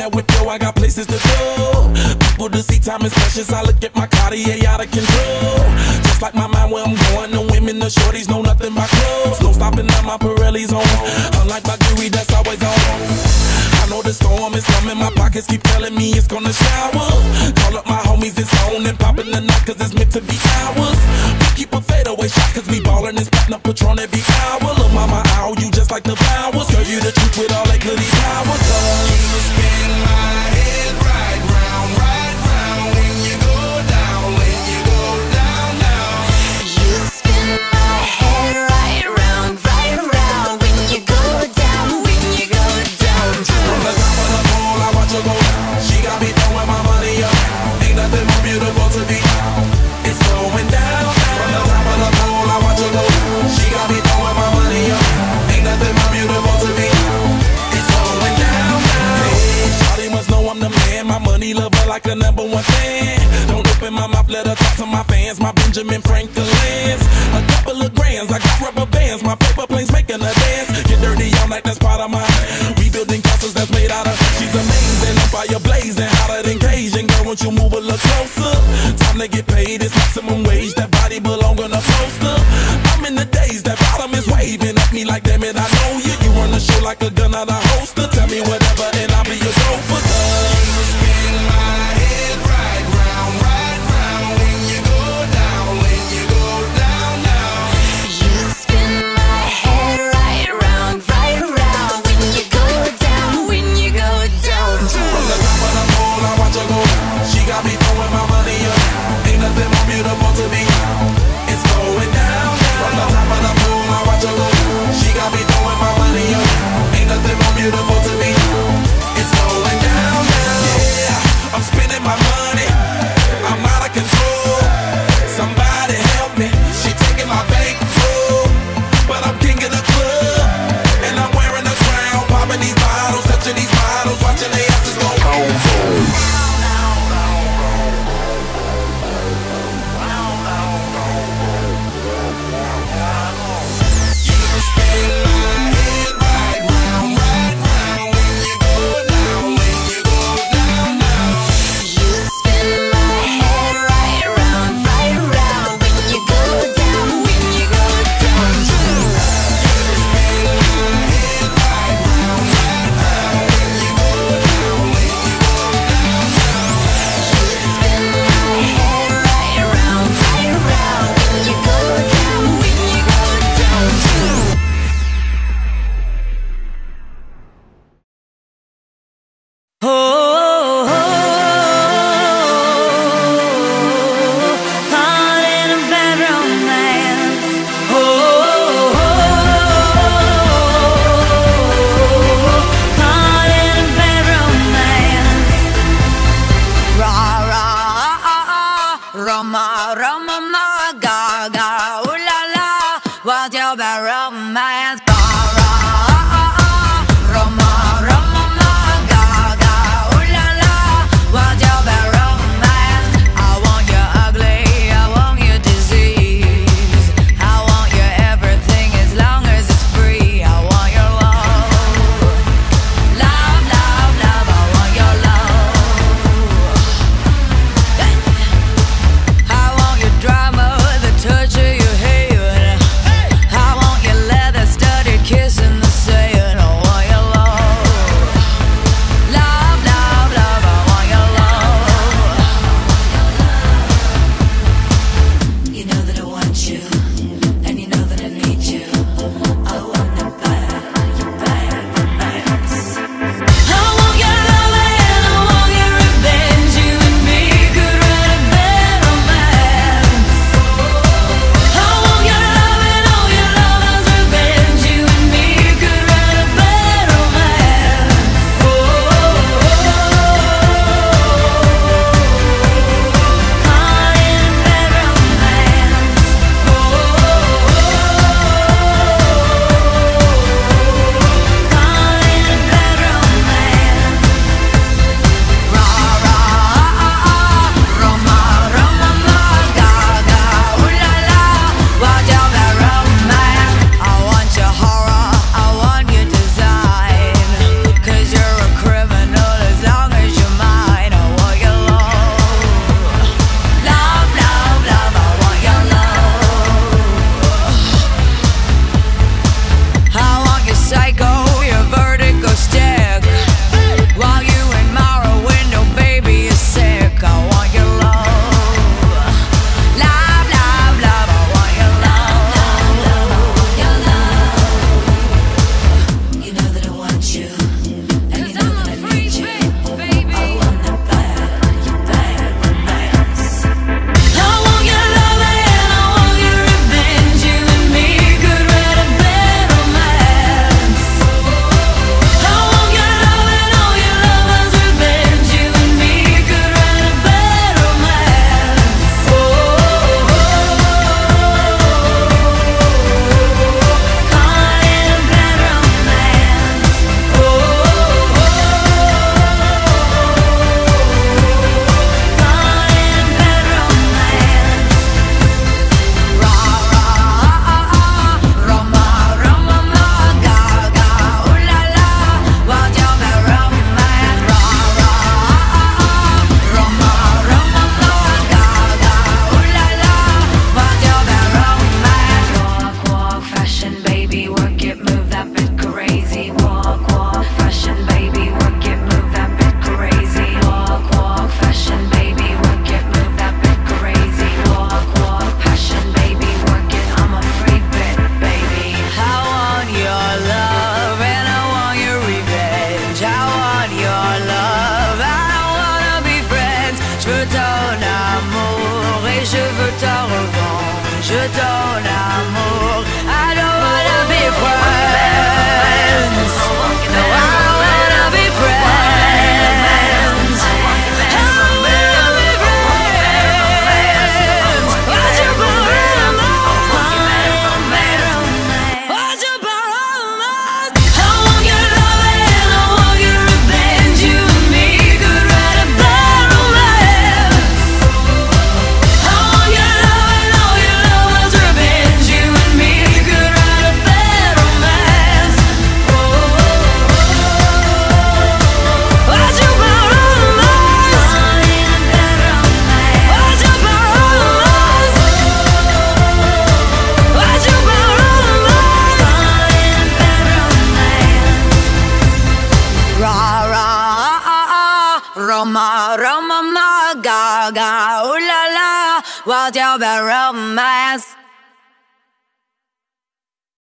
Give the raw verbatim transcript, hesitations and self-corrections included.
that whip, yo, I got places to go. People to see, time is precious. I look at my Cartier out of control. Just like my mind where I'm going, the women, the shorties know nothing but clothes. No stopping at my Pirelli's on. Unlike my jewelry, that's always on. I know the storm is coming, my pockets keep telling me it's gonna shower. Call up my homies, it's on and popping the night, cause it's meant to be ours. We keep a fadeaway shot, cause we ballin' and spittin' up Patron every hour. Look, mama, ow, you just like the flowers. Serve you the truth with all that goody power. Cause you spin my head right round, right round. When you go down, when you go down, down. You spin my head right round, right round. When you go down, when you go down. From the top of the pole, I watch her go down. She got me throwing my money up. Ain't nothing more beautiful to be. It's going down, down. From the top of the pole, I watch her go down. She got me throwing my money up. Ain't nothing more beautiful to be. It's going down, down. Hey, shawty must know I'm the man. My money lover like a number one fan. Don't open my mouth, let her talk to my fans. My Benjamin Franklin's. A couple of grands, I got rubber bands. My paper planes making a dance. Get dirty, I'm like that's part of my. Rebuilding castles that's made out of. She's amazing, I'm fire blazing, hotter than Cajun. Girl, won't you move a little closer? Time to get paid, it's maximum wage. That body belong on a poster. I'm in the days, that bottom is waving at me like damn it, I know you. You run the show like a gun out of holster. Tell me whatever and I'll be your gopher. You spin my head right round, right round. When you go down, when you go down, down. You spin my head right round, right round. When you go down, when you go down. From the top of the pole, I watch her go down. She got me throwing my money up. Ain't nothing more beautiful to be. It's going down, down. From the top of the pole, I watch her go down. She got me throwing my money up. Ain't nothing more beautiful to be. It's going down, down. Yeah, I'm spending my money. I'm out of control. Somebody help me. She taking my bankroll, but I'm king of the club, and I'm wearing a crown. Popping these bottles, touching these models, watching their asses go boom. Roma, Roma, ma, ga, ga, ooh la la. What's your bad romance? Ba, ra, ah, ah. Roma, Roma, ma, ga, ga, ooh la la. What's your bad romance? I want you ugly, I want you disease. I want you everything as long as it's free. I want your love, love, love, love. I want your love. I want your drama, the touch of your hair. je veux ta revanche, ton amour. I don't wanna be friends. No, I wanna be friends. I wanna be friends. Why'd you borrow mine? Why'd you borrow mine? I want your love and I want your revenge. You and me could write a bad romance. I want your love and all your love's revenge. You and me could write a bad romance. Why'd you borrow mine? Why'd you borrow mine? Why'd you borrow mine? Ra ra ah ah, Roma Roma ma ga ga, ooh la la, what's your bad romance?